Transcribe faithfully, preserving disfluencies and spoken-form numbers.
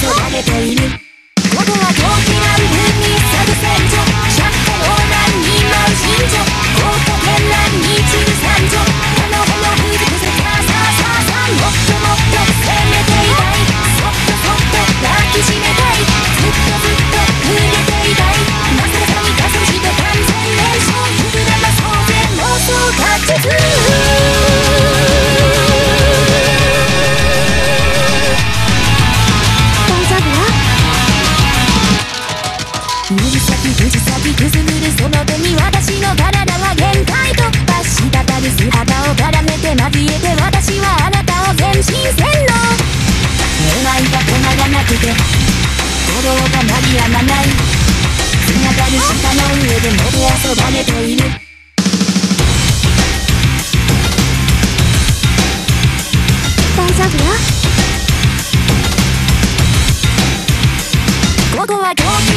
遊ばれている。ここは狂気乱舞に作戦所、百花繚乱に満身所、高都絢爛に中三女、ほのほのふずふずさあさあさあさあ、もっともっと攻めていたい、そっとそっと抱きしめたい、ずっとずっと触れていたい、まさかに加速して完全燃焼、膨らまそうぜ妄想達術。指先藤先くすぐるその手に私の体は限界突破したたる素肌を絡めて交えて私はあなたを全身洗脳。願いが止まらなくて鼓動が鳴りやまない、つながる舌の上でもて遊ばれている。大丈夫よ。ここは狂気